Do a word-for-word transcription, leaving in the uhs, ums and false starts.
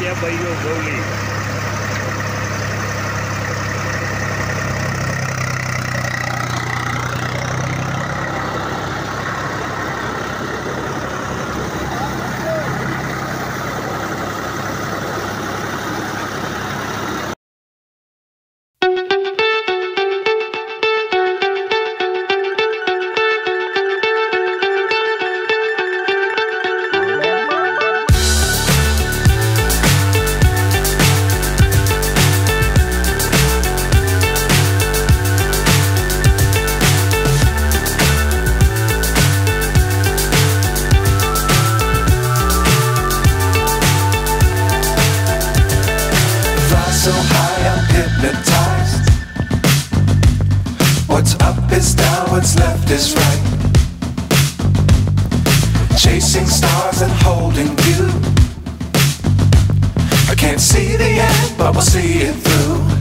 ya ભાઈઓ ગોલી. So high I'm hypnotized. What's up is down, what's left is right. Chasing stars and holding you. I can't see the end, but we'll see it through.